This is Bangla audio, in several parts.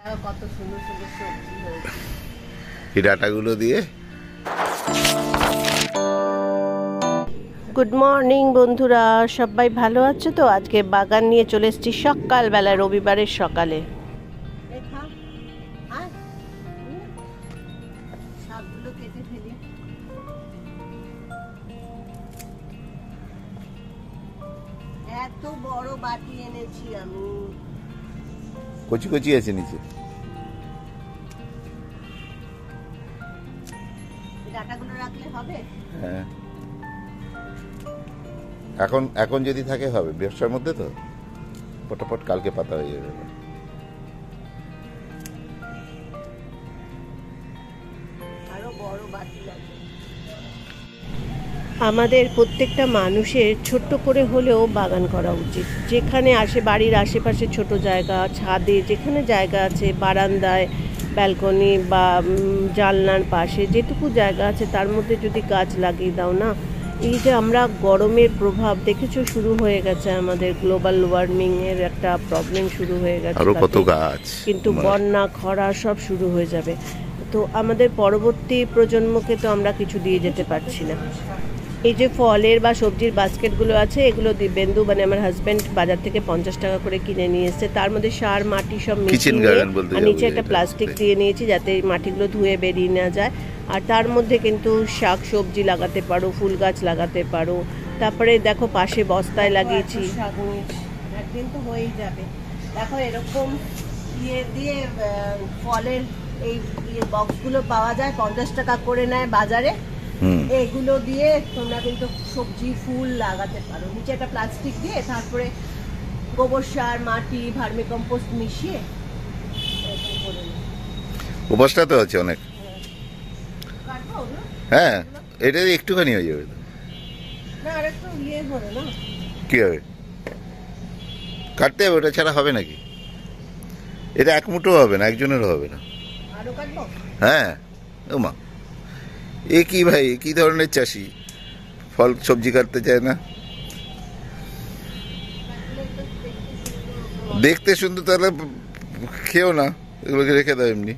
কত সুন্দর সুন্দর সবজি হয়েছে এই ডাটাগুলো দিয়ে। গুড মর্নিং বন্ধুরা, সবাই ভালো আছো তো? আজকে বাগান নিয়ে চলে এসেছি সকালবেলা, রবিবারের সকালে। শাকগুলো কেটে ফেলি। এত বড় বাটি এনেছি আমি। কচি কচি আছে নিচে। ডাটাগুলো রাখলে হবে? হ্যাঁ, এখন যদি থাকে হবে, ব্যবসার মধ্যে তো পটাপট কালকে পাতা হয়ে যাবে। আরো বড় বাটি লাগবে। আমাদের প্রত্যেকটা মানুষের ছোট্ট করে হলেও বাগান করা উচিত। যেখানে বাড়ির আশেপাশে ছোট জায়গা, ছাদে যেখানে জায়গা আছে, বারান্দায়, ব্যালকনি বা জানলার পাশে যেটুকু জায়গা আছে তার মধ্যে যদি গাছ লাগিয়ে দাও না, এই যে আমরা গরমের প্রভাব দেখেছো শুরু হয়ে গেছে, আমাদের গ্লোবাল ওয়ার্মিং এর একটা প্রবলেম শুরু হয়ে গেছে, আরো কত গাছ, কিন্তু বন্যা খরা সব শুরু হয়ে যাবে। তো আমাদের পরবর্তী প্রজন্মকে তো আমরা কিছু দিয়ে যেতে পারছি না। এই যে ফলের বা সবজির বাস্কেটগুলো আছে, এগুলো দিবেন্দু মানে আমার হাজব্যান্ড বাজার থেকে 50 টাকা করে কিনে নিয়ে এসছে। তার মধ্যে সার মাটি সব মিশিয়ে, আর নিচে একটা প্লাস্টিক দিয়ে নিয়েছি যাতে মাটিগুলো ধুয়ে বেরিয়ে না যায়। আর তার মধ্যে কিন্তু শাক সবজি লাগাতে পারো, ফুল গাছ লাগাতে পারো। তারপরে দেখো পাশে বস্তায় লাগিয়েছি, একদিন তো হয়েই যাবে। দেখো এরকম ইয়ে দিয়ে ফলের এই বক্সগুলো পাওয়া যায়, 50 টাকা করে নেয় বাজারে। এগুলো দিয়ে তোমরা কিন্তু সবজি ফুল লাগাতে পারো। নিচে একটা প্লাস্টিক দিয়ে তারপরে গোবর সার, মাটি, ভার্মি কম্পোস্ট মিশিয়ে অবস্থা তো আছে অনেক। হ্যাঁ, এটা একটুখানি হয়ে যাবে না, আর একটু ইয়ে হবে না, কি হবে? কাটতে হবে, ওটা ছাড়া হবে নাকি? এটা এক মুঠো হবে না, একজনেরও হবে না। আরো কাটবো? হ্যাঁ, ও মা, এ কি ভাই, কি ধরনের চাষি ফল সবজি কাটতে চায় না? দেখতে সুন্দর, তাহলে খেও না, এগুলোকে রেখে দাও এমনি।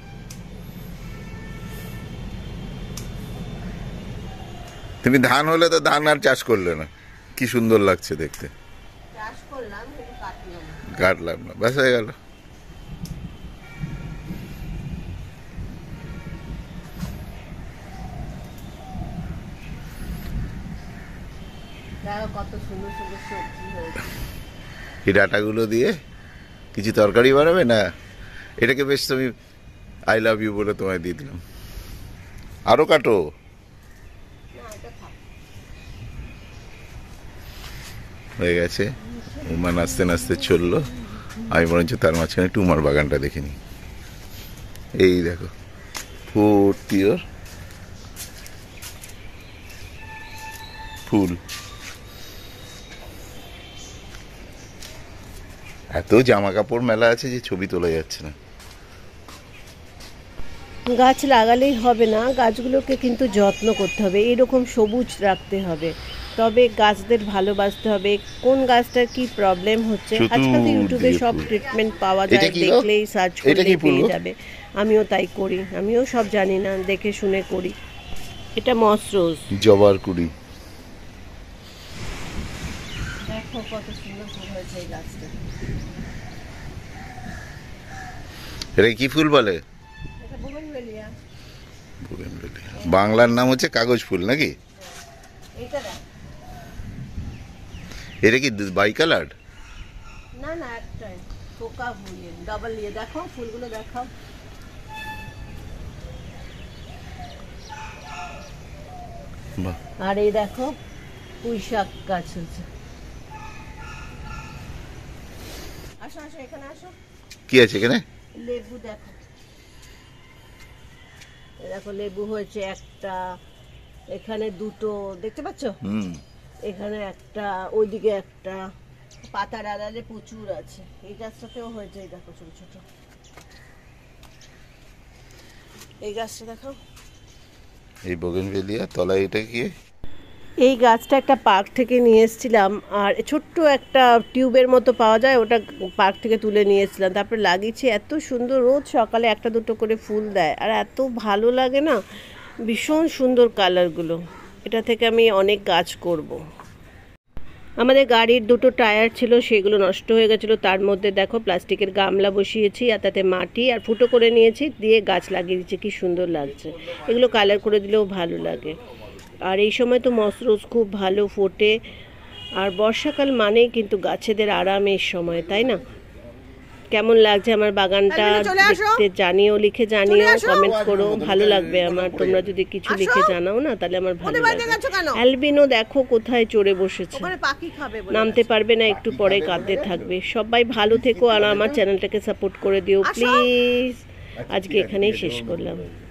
তুমি ধান হলে তো ধান আর চাষ করলে না, কি সুন্দর লাগছে দেখতে। চাষ করলাম, কাটলাম না, ব্যাস হয়ে গেল। কত সুন্দর সুন্দর সবজি হয়েছে। এই ডাটাগুলো দিয়ে কিছু তরকারি বানাবে না? এটাকে বেশ তুমি আই লাভ ইউ বলে তোমায় দিয়ে দিলাম। আরো কাটো। হয়ে গেছে। উমা নাচতে নাচতে চললো, আমি বরঞ্চ তার মাঝখানে টুমার বাগানটা দেখে নি। এই দেখো ভর্তি ওর ফুল। এত জামা কাপড় মেলা আছে যে ছবি তোলা যাচ্ছে না। গাছ লাগালেই হবে না, গাছগুলোকে কিন্তু যত্ন করতে হবে, এরকম সবুজ রাখতে হবে, তবে গাছদের ভালোবাসতে হবে। কোন গাছটার কি প্রবলেম হচ্ছে, আজকাল তো ইউটিউবে সব ট্রিটমেন্ট পাওয়া যায়, দেখলেই সার্চ করলেই পেয়ে যাবে। আমিও তাই করি, আমিও সব জানি না, দেখে শুনে করি। এটা মসরোজ, জবার কুড়ি। দেখো কত সুন্দর ফুল হয়েছে এই গাছটা। এটা কি ফুল বলে? বাংলার নাম হচ্ছে কাগজ ফুল নাকি? এটা কি বাই কালার? না না, একটাই পোকা ফুল, ডাবল ইয়ে। দেখো ফুলগুলো দেখাও। আর এই দেখো পুঁই শাক গাছ হচ্ছে। আসো আসো, এখানে আসো। কি আছে এখানে? লেবু দেখো, দেখো লেবু হয়েছে একটা, এখানে দুটো, দেখতে পাচ্ছ? এখানে একটা, ওইদিকে একটা, পাতার আড়ালে প্রচুর আছে। এই গাছটাতেও হয়েছে, এই দেখো ছোট ছোট। এই গাছটা দেখো, এই বোগেনভেলিয়া তলায়। এটা কি? এই গাছটা একটা পার্ক থেকে নিয়ে এসেছিলাম, আর ছোট্ট একটা টিউবের মতো পাওয়া যায়, ওটা পার্ক থেকে তুলে নিয়ে এসেছিলাম। তারপরে লাগিয়েছি, এত সুন্দর, রোজ সকালে একটা দুটো করে ফুল দেয়, আর এত ভালো লাগে না, ভীষণ সুন্দর কালারগুলো। এটা থেকে আমি অনেক গাছ করব। আমাদের গাড়ির দুটো টায়ার ছিল, সেগুলো নষ্ট হয়ে গেছিলো। তার মধ্যে দেখো প্লাস্টিকের গামলা বসিয়েছি, আর তাতে মাটি আর ফুটো করে নিয়েছি, দিয়ে গাছ লাগিয়ে দিচ্ছি। কি সুন্দর লাগছে। এগুলো কালার করে দিলেও ভালো লাগে। আর এই সময় তো মশরোজ খুব ভালো ফোটে, আর বর্ষাকাল মানেই কিন্তু গাছেদের আরামের সময়, তাই না? কেমন লাগছে আমার বাগানটা দেখতে জানিও, লিখে জানিও, কমেন্টস করো, ভালো লাগবে আমার। তোমরা যদি কিছু লিখে জানাও না, তাহলে আমার ভালো লাগবে। অ্যালবিনো দেখো কোথায় চড়ে বসেছে, নামতে পারবে না, একটু পরে কাঁদতে থাকবে। সবাই ভালো থেকো, আর আমার চ্যানেলটাকে সাপোর্ট করে দিও প্লিজ। আজকে এখানেই শেষ করলাম।